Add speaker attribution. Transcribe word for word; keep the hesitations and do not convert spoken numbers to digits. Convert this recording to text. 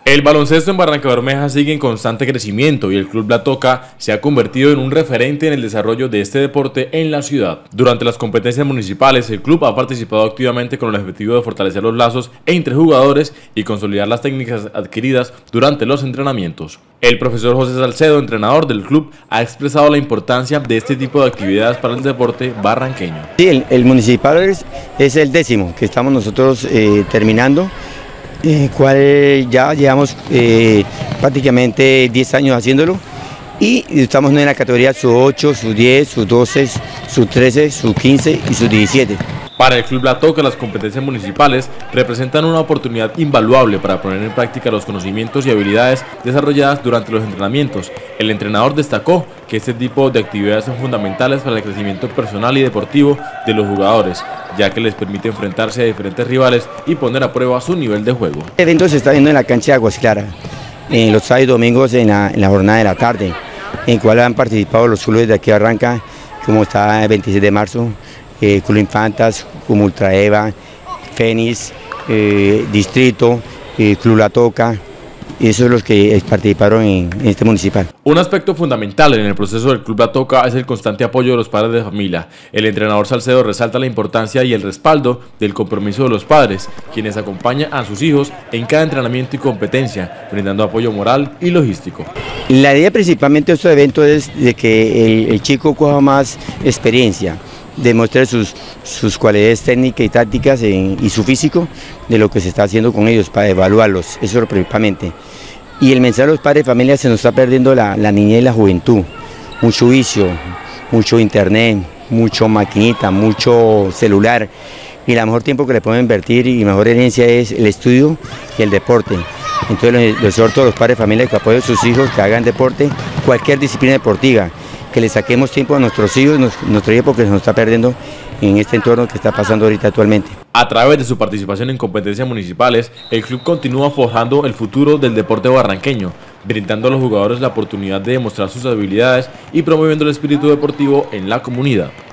Speaker 1: El baloncesto en Barrancabermeja sigue en constante crecimiento y el Club La Toca se ha convertido en un referente en el desarrollo de este deporte en la ciudad. Durante las competencias municipales, el club ha participado activamente con el objetivo de fortalecer los lazos entre jugadores y consolidar las técnicas adquiridas durante los entrenamientos. El profesor José Salcedo, entrenador del club, ha expresado la importancia de este tipo de actividades para el deporte barranqueño.
Speaker 2: Sí, el, el municipal es, es el décimo que estamos nosotros eh, terminando. Eh, cual ya llevamos eh, prácticamente diez años haciéndolo y estamos en la categoría sub ocho, sub diez, sub doce, sub trece, sub quince y sub diecisiete.
Speaker 1: Para el Club La Toca, las competencias municipales representan una oportunidad invaluable para poner en práctica los conocimientos y habilidades desarrolladas durante los entrenamientos. El entrenador destacó que este tipo de actividades son fundamentales para el crecimiento personal y deportivo de los jugadores, ya que les permite enfrentarse a diferentes rivales y poner a prueba su nivel de juego.
Speaker 2: El evento se está viendo en la cancha de Aguas Claras, en los sábados y domingos en la, en la jornada de la tarde, en el cual han participado los clubes de aquí de Barranca, como está el veintiséis de marzo, eh, Club Infantas, como Ultra Eva, Fénix, eh, Distrito, eh, Club La Toca. Y esos son los que participaron en, en este municipal.
Speaker 1: Un aspecto fundamental en el proceso del Club La Toca es el constante apoyo de los padres de familia. El entrenador Salcedo resalta la importancia y el respaldo del compromiso de los padres, quienes acompañan a sus hijos en cada entrenamiento y competencia, brindando apoyo moral y logístico.
Speaker 2: La idea principalmente de estos eventos es de que el, el chico coja más experiencia, demuestre sus, sus cualidades técnicas y tácticas en, y su físico de lo que se está haciendo con ellos para evaluarlos, eso es lo principalmente. Y el mensaje de los padres de familia: se nos está perdiendo la, la niñez y la juventud, mucho vicio, mucho internet, mucho maquinita, mucho celular, y el mejor tiempo que le podemos invertir y mejor herencia es el estudio y el deporte. Entonces les exhorto a los padres de familia que apoyen a sus hijos, que hagan deporte, cualquier disciplina deportiva, que le saquemos tiempo a nuestros hijos, nuestro tiempo que se nos está perdiendo en este entorno que está pasando ahorita actualmente.
Speaker 1: A través de su participación en competencias municipales, el club continúa forjando el futuro del deporte barranqueño, brindando a los jugadores la oportunidad de demostrar sus habilidades y promoviendo el espíritu deportivo en la comunidad.